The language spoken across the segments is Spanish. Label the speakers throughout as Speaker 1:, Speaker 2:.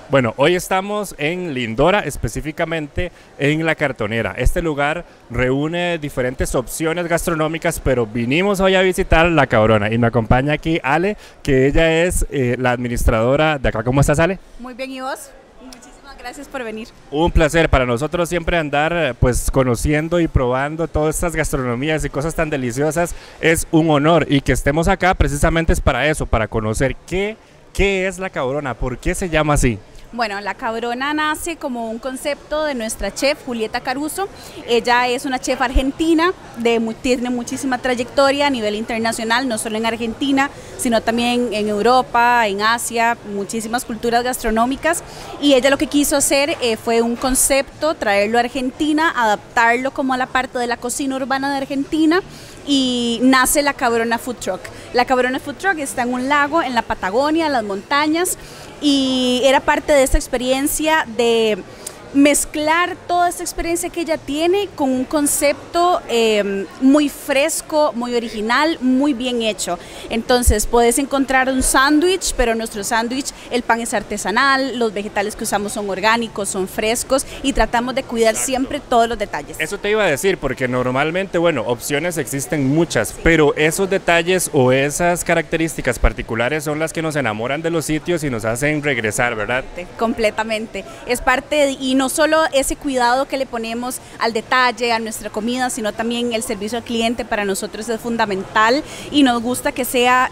Speaker 1: Bueno, hoy estamos en Lindora, específicamente en La Cartonera. Este lugar reúne diferentes opciones gastronómicas, pero vinimos hoy a visitar La Cabrona y me acompaña aquí Ale, que ella es la administradora de acá. ¿Cómo estás, Ale?
Speaker 2: Muy bien, ¿y vos? Muchísimas gracias por venir.
Speaker 1: Un placer para nosotros siempre andar pues conociendo y probando todas estas gastronomías y cosas tan deliciosas. Es un honor y que estemos acá precisamente es para eso, para conocer qué es La Cabrona, por qué se llama así.
Speaker 2: Bueno, La Cabrona nace como un concepto de nuestra chef Julieta Caruso. Ella es una chef argentina, tiene muchísima trayectoria a nivel internacional, no solo en Argentina, sino también en Europa, en Asia, muchísimas culturas gastronómicas. Y ella lo que quiso hacer fue un concepto, traerlo a Argentina, adaptarlo como a la parte de la cocina urbana de Argentina, y nace La Cabrona Food Truck. La Cabrona Food Truck está en un lago en la Patagonia, en las montañas, y era parte de esta experiencia de mezclar toda esta experiencia que ella tiene con un concepto muy fresco, muy original, muy bien hecho. Entonces puedes encontrar un sándwich, pero nuestro sándwich, el pan es artesanal, los vegetales que usamos son orgánicos, son frescos y tratamos de cuidar siempre todos los detalles.
Speaker 1: Eso te iba a decir, porque normalmente, bueno, opciones existen muchas, sí, pero esos detalles o esas características particulares son las que nos enamoran de los sitios y nos hacen regresar, ¿verdad?
Speaker 2: Completamente. Es parte de, y no solo ese cuidado que le ponemos al detalle, a nuestra comida, sino también el servicio al cliente para nosotros es fundamental y nos gusta que sea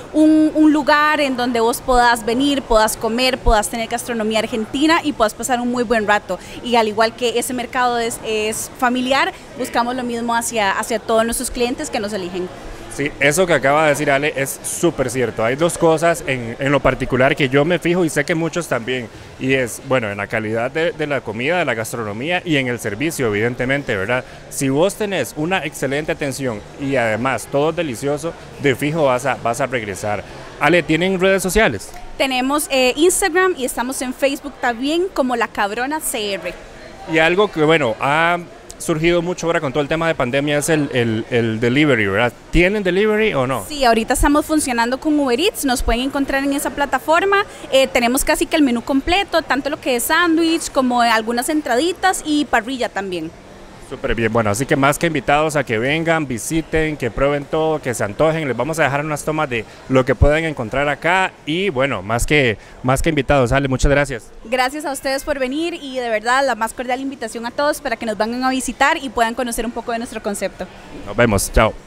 Speaker 2: un lugar en donde vos puedas venir, puedas comer, puedas tener gastronomía argentina y puedas pasar un muy buen rato. Y al igual que ese mercado es familiar, buscamos lo mismo hacia todos nuestros clientes que nos eligen.
Speaker 1: Sí, eso que acaba de decir Ale es súper cierto. Hay dos cosas en lo particular que yo me fijo y sé que muchos también. Y es, bueno, en la calidad de la comida, de la gastronomía y en el servicio, evidentemente, ¿verdad? Si vos tenés una excelente atención y además todo es delicioso, de fijo vas a regresar. Ale, ¿tienen redes sociales?
Speaker 2: Tenemos Instagram y estamos en Facebook también como La Cabrona CR.
Speaker 1: Y algo que, bueno, ha surgido mucho ahora con todo el tema de pandemia es el delivery, ¿verdad? ¿Tienen delivery o no?
Speaker 2: Sí, ahorita estamos funcionando con Uber Eats, nos pueden encontrar en esa plataforma, tenemos casi que el menú completo, tanto lo que es sándwich como algunas entraditas y parrilla también.
Speaker 1: Súper bien, bueno, así que más que invitados a que vengan, visiten, que prueben todo, que se antojen, les vamos a dejar unas tomas de lo que pueden encontrar acá y bueno, más que invitados, Ale, muchas gracias.
Speaker 2: Gracias a ustedes por venir y de verdad la más cordial invitación a todos para que nos vengan a visitar y puedan conocer un poco de nuestro concepto.
Speaker 1: Nos vemos, chao.